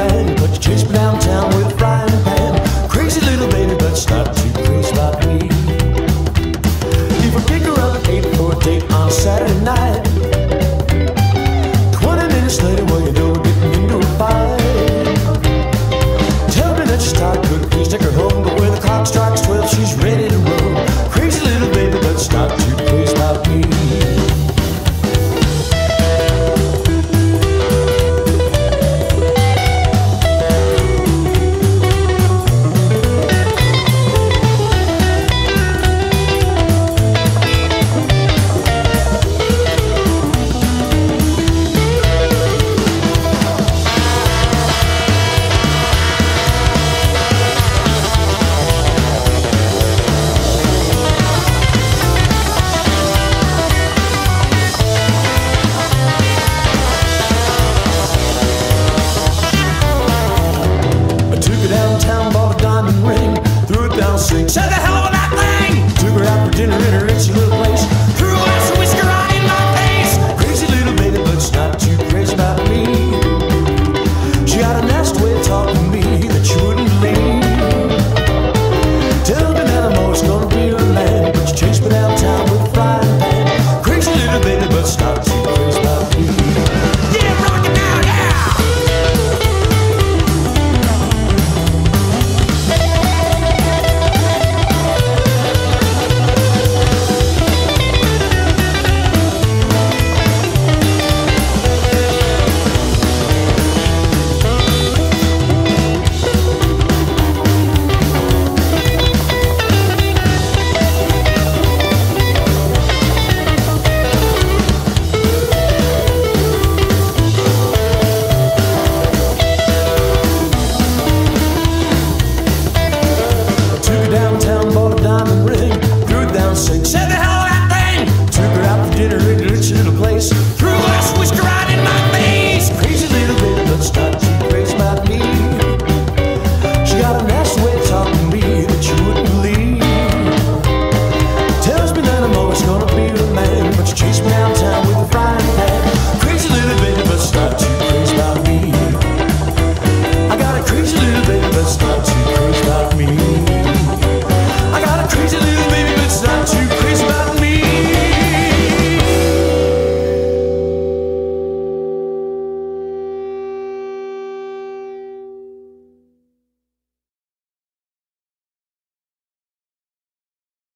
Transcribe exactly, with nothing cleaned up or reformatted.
man, but you chase me downtown with a frying pan. Crazy little baby, but it's not too crazy about me. If I pick her up at eight for a date on a Saturday night, twenty minutes later, well, you know we're getting into a fight. Tell me that she's tired, could please take her home, but when the clock strikes twelve, she's ready to roll. Crazy little baby, but it's not too crazy about me. Said the hell of that thing. Took her out for dinner in her itchy little place. Threw a glass of whiskey right in my face. Crazy little baby, but it's not too crazy about me. She got a nest